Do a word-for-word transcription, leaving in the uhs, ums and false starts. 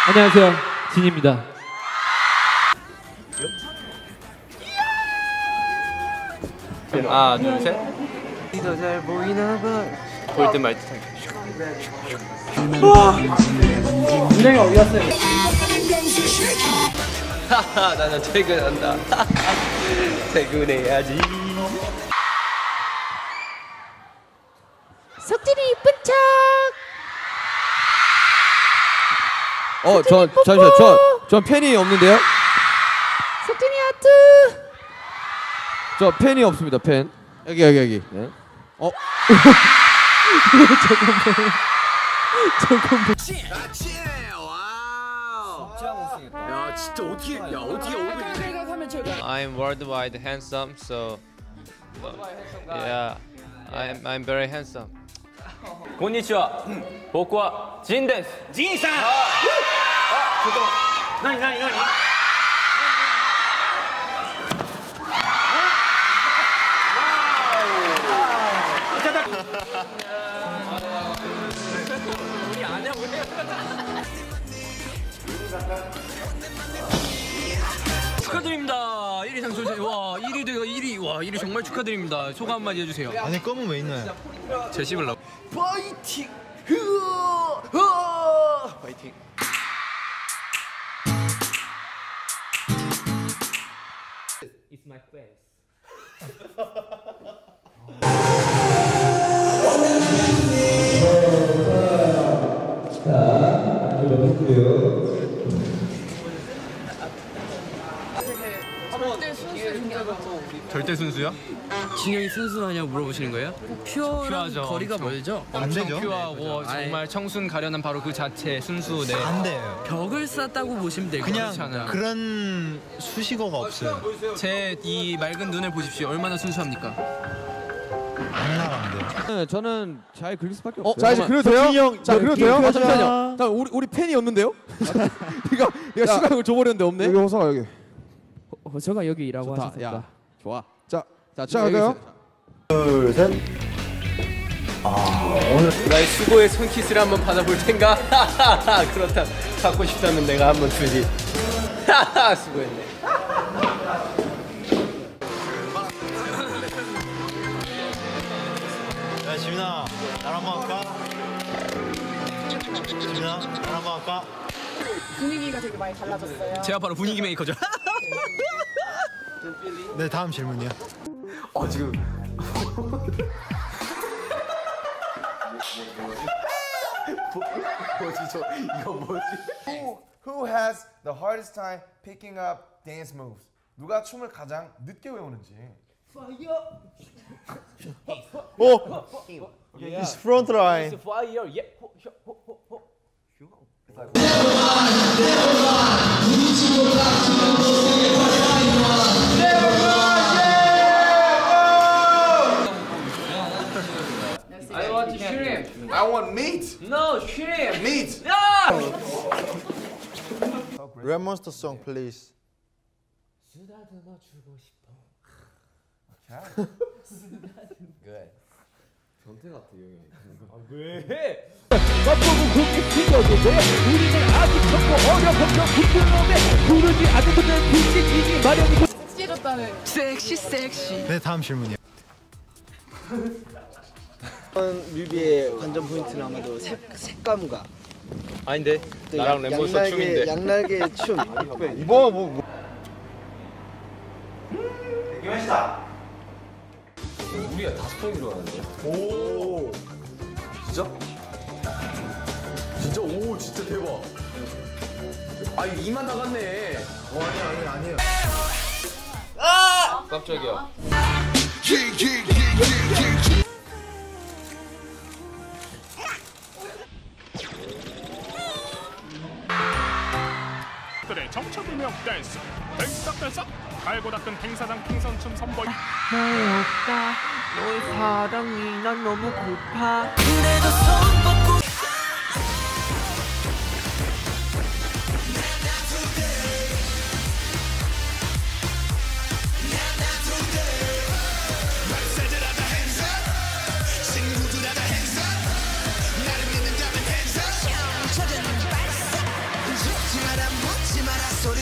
안녕하세요, 진입니다. 하나, 둘, 셋. 더 잘 보이나 봐. 볼 때 말 듯하게. 준영이 어디 갔어요? 하하, 나는 퇴근한다. 퇴근해야지. 석진이 이쁜 척. 어, 저 잠시만, 저, 저 펜이 없는데요? 석진이 하트. 저 펜이 없습니다. 펜. 여기 여기 여기. 네. 어? 잠깐만. 잠깐만. 야, 진짜 어떻게, 야, 어떻게 얼굴이. I'm worldwide handsome, so yeah, I'm I'm very handsome. konnichiwa, boku wa Jin desu. Jin-san.何何何? 우리 안 해, 우리. 축하드립니다. 일 위 당첨. 와, 일 위 되가 일 위. 와, 일 위 정말 축하드립니다. 소감 한마디 해주세요. 안에 검은 왜 있나요? 제 씹으려고. 파이팅! 파이팅! It's my face. 자, 이거 했고요. 절대 순수요? 진영이 순수하냐고 물어보시는 거예요? 퓨어랑 퓨어하죠. 거리가 엄청. 멀죠? 안 엄청 되죠? 퓨어하고 네, 정말 청순 가련한 바로 그 자체 순수. 네. 안 돼요. 벽을 쌓다고 보시면 돼요. 그냥 그렇잖아요. 그런 수식어가 없어요. 제 이 맑은 눈을 보십시오. 얼마나 순수합니까? 장난 안 돼요. 네, 저는 잘 그릴 수밖에 어, 없어요. 자 이제 그려도 돼요? 형, 자 그려도 돼요? 아, 잠시만요. 자, 우리 우리 펜이 없는데요? 네가 네가 시간을 줘버렸는데 없네. 여기 호서가 여기. 호서가 여기 일하고 좋다. 하셨다. 야, 좋아. 자, 자, 시작할까요? 둘, 셋. 나의 수고의 손키스를 한번 받아볼 텐가? 그렇다. 갖고 싶다면 내가 한번 주지. 수고했네. 야, 지민아, 나랑 한번 할까? 지민아, 나랑 한번 할까? 분위기가 되게 많이 달라졌어요. 제가 바로 분위기 메이커죠. 네, 다음 질문이요. 어, 지금. 뭐지 저 이거 뭐지? Who, who has the hardest time picking up dance moves? 누가 춤을 가장 늦게 외우는지. 오! It's front line. Fire, yeah. I want shrimp. I want meat. No shrimp. Meat. Red Monster song, please. 쓰다듬어 주고 싶어. Good. 변태 같아, 이 형이. 왜? 맛보고 그게 튀겨도 돼. 우리는 아직 젊고 어려서 부끄러움에 부르지 않으면 빛이 마련이고. 섹시해졌다는. 섹시 섹시. 네, 다음 질문이요. 이번 뮤비의 관전 포인트는 아마도 색, 색감과 아닌데 또 나랑 양- 램보서 양날개, 춤인데. 양날개의 춤. 뭐, 뭐, 뭐. 우리가 다섯 번이로 하는데. 오. 진짜? 진짜 오 진짜 대박. 아 이거 이만 나갔네. 어, 아니야, 아니야, 아니에요. 아! 깜짝이야. 들의 정체불명 댄스 댄싹댄싹 갈고 닦은 행사장 킹선춤 선보이 나의 오빠, 너의 사랑이 난 너무 고파. 그래도 손 뻗고. 마라 묻지 마라 소리